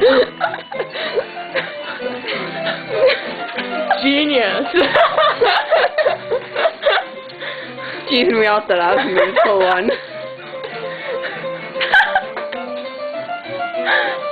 Genius. Teasing me out the last minute for one.